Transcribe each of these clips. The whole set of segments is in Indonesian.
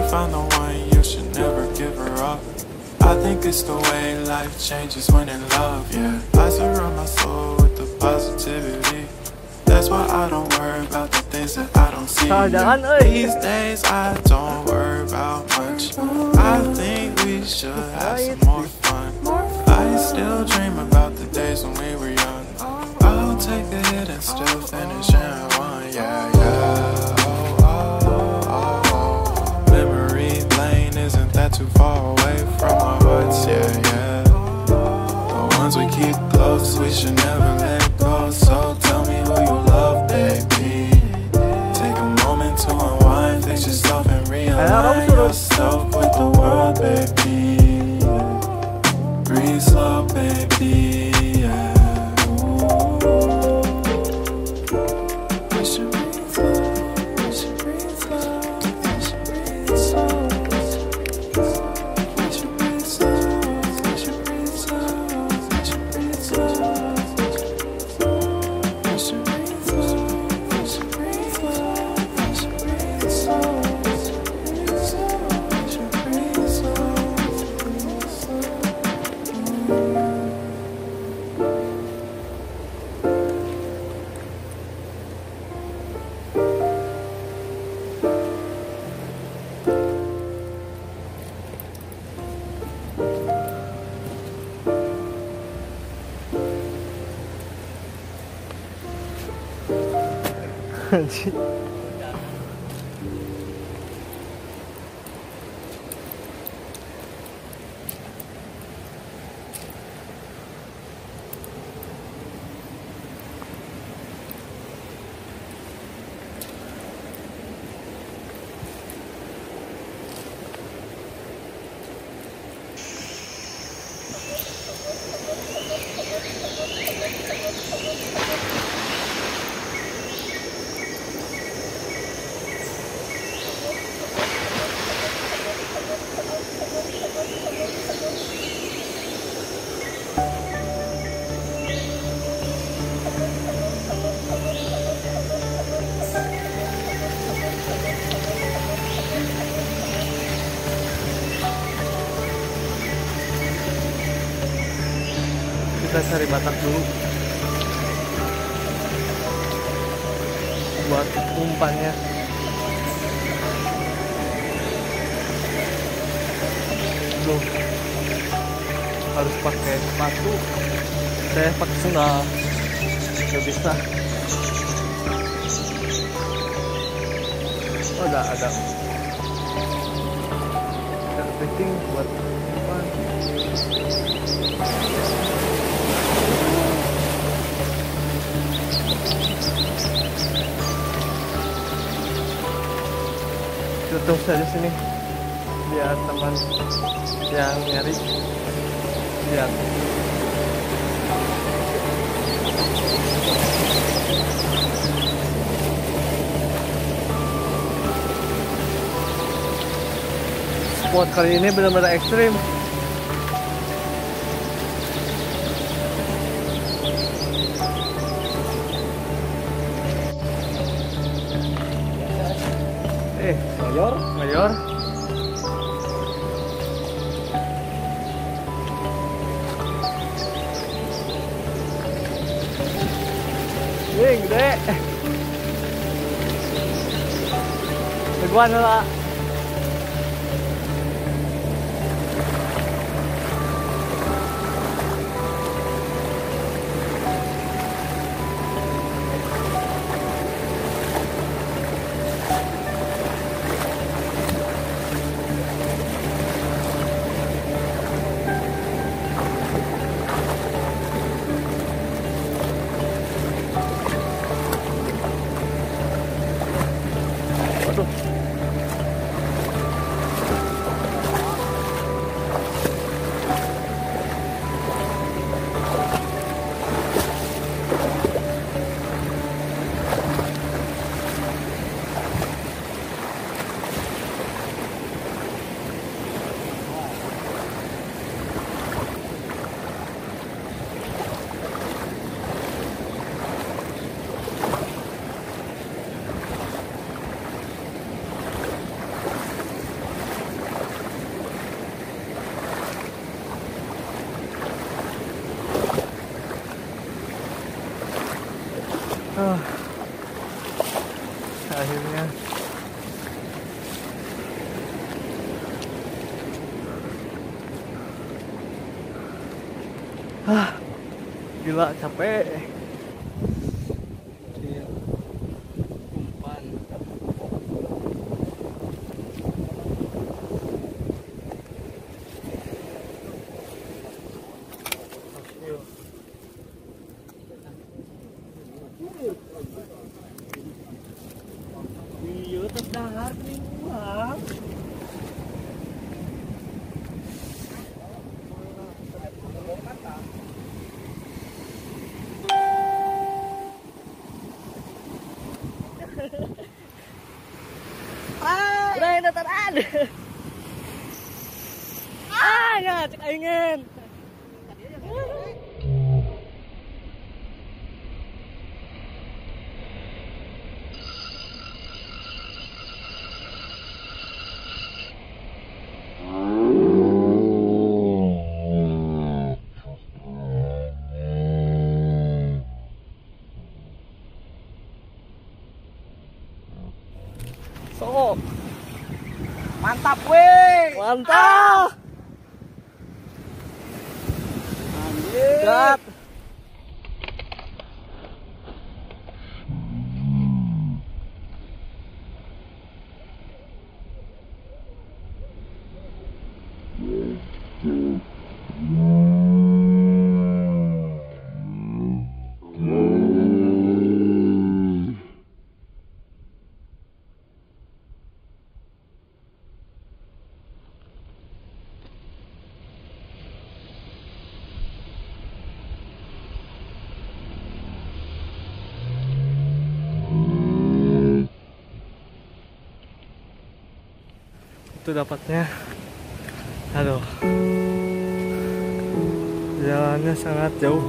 found the one, you should never give her up. I think it's the way life changes when in love, yeah. I surround my soul with the positivity. That's why I don't worry about the things that I don't see. These days I don't worry about much. I think we should have some more fun. I still dream about the days when we were young. I'll take a hit and still finish in one, yeah, yeah. Memory lane isn't that too far away from our hearts, yeah, yeah. The ones we keep close, we should never let go. So tell me who you love, baby. Take a moment to unwind, fix yourself and realign yourself with the world, baby. Breathe slow, baby, yeah. We should breathe slow, we should breathe slow, we should breathe slow. We should breathe slow, we should breathe slow, we should breathe slow. We should breathe slow, we should breathe slow, we should breathe slow, we should breathe slow, we should breathe slow. Anjing. Kita cari batak dulu buat umpannya. Duh, harus pakai sepatu. Saya pakai sendal, nggak bisa. Oh, ada kepiting buat umpan. Tutup saja sini biar teman yang nyari lihat. Spot kali ini benar-benar ekstrim. Mayor. Gede. Teguan lah. Akhirnya gila capek. Iya, umpan. Iya, terdahar nih, Bang. Udah ini taran. Ya, cek ingin. Sok. Mantap weh. Mantap. Anjir. Gat. Itu dapatnya. Aduh, jalannya sangat jauh.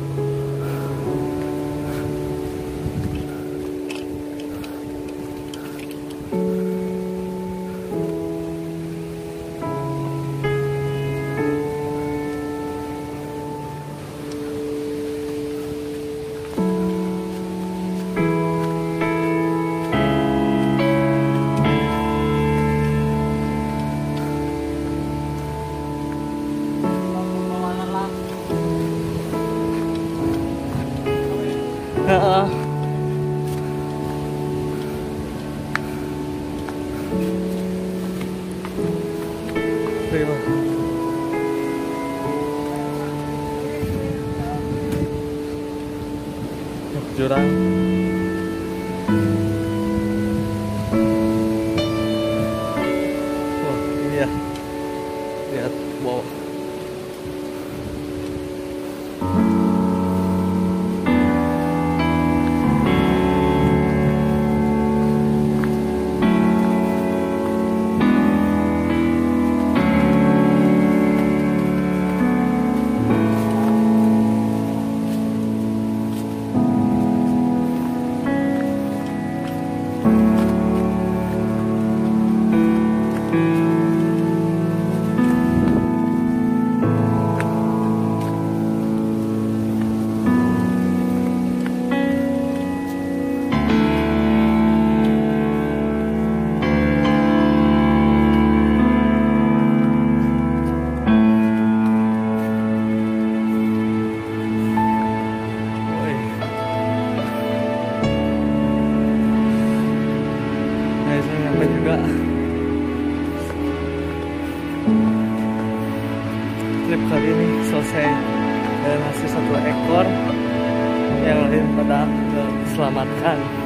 Terima. Jurang. Wah, ini ya. Lihat bawah. Trip kali ini selesai dan hasil 1 ekor, yang lain pada diselamatkan.